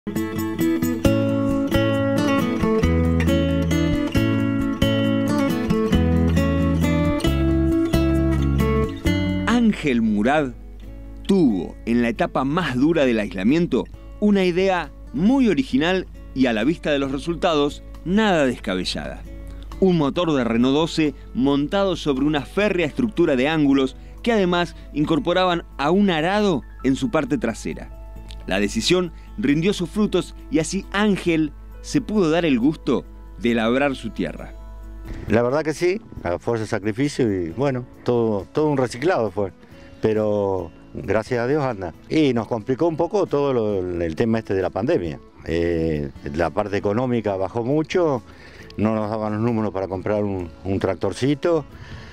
Ángel Murad tuvo, en la etapa más dura del aislamiento, una idea muy original y, a la vista de los resultados, nada descabellada. Un motor de Renault 12 montado sobre una férrea estructura de ángulos que además incorporaban a un arado en su parte trasera. La decisión rindió sus frutos y así Ángel se pudo dar el gusto de labrar su tierra. La verdad que sí, a fuerza de sacrificio y bueno, todo un reciclado fue, pero gracias a Dios anda. Y nos complicó un poco todo el tema este de la pandemia. La parte económica bajó mucho, no nos daban los números para comprar un tractorcito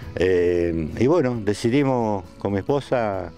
y bueno, decidimos con mi esposa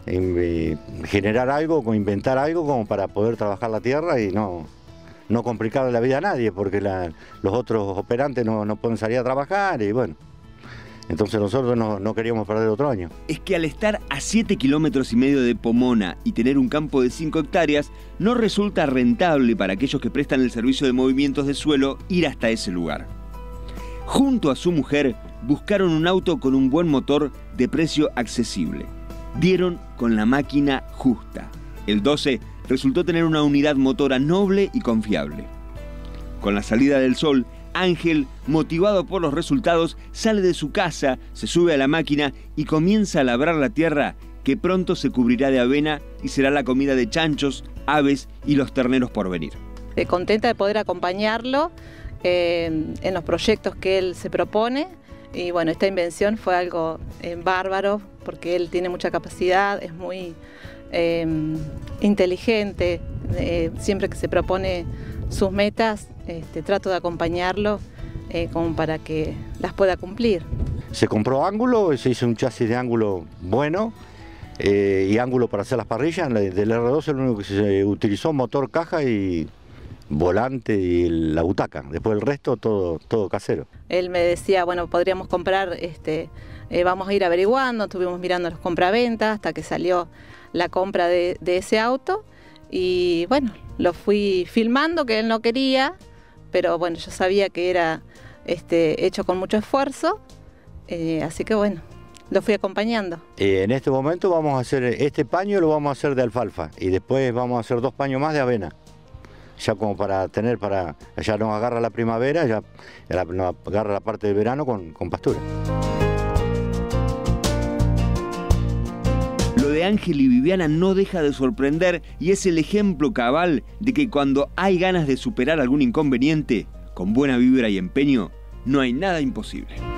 generar algo, inventar algo como para poder trabajar la tierra y no complicarle la vida a nadie, porque los otros operantes no pueden salir a trabajar y bueno, entonces nosotros no queríamos perder otro año. Es que al estar a 7,5 kilómetros de Pomona y tener un campo de 5 hectáreas, no resulta rentable para aquellos que prestan el servicio de movimientos de suelo ir hasta ese lugar. Junto a su mujer, buscaron un auto con un buen motor de precio accesible. Dieron con la máquina justa. El 12 resultó tener una unidad motora noble y confiable. Con la salida del sol, Ángel, motivado por los resultados, sale de su casa, se sube a la máquina y comienza a labrar la tierra que pronto se cubrirá de avena y será la comida de chanchos, aves y los terneros por venir. Contenta de poder acompañarlo en los proyectos que él se propone. Y bueno, esta invención fue algo bárbaro porque él tiene mucha capacidad, es muy inteligente, siempre que se propone sus metas, trato de acompañarlo como para que las pueda cumplir. Se compró ángulo, se hizo un chasis de ángulo bueno y ángulo para hacer las parrillas. Del R12 lo único que se utilizó motor, caja y volante y la butaca. Después el resto todo casero. Él me decía, bueno, podríamos comprar, vamos a ir averiguando, estuvimos mirando los compraventas hasta que salió la compra de ese auto y bueno, lo fui filmando, que él no quería, pero bueno, yo sabía que era hecho con mucho esfuerzo, así que bueno, lo fui acompañando. En este momento vamos a hacer, este paño lo vamos a hacer de alfalfa y después vamos a hacer 2 paños más de avena. Ya como para ya nos agarra la primavera, ya nos agarra la parte del verano con pastura. Lo de Ángel y Viviana no deja de sorprender y es el ejemplo cabal de que cuando hay ganas de superar algún inconveniente, con buena vibra y empeño, no hay nada imposible.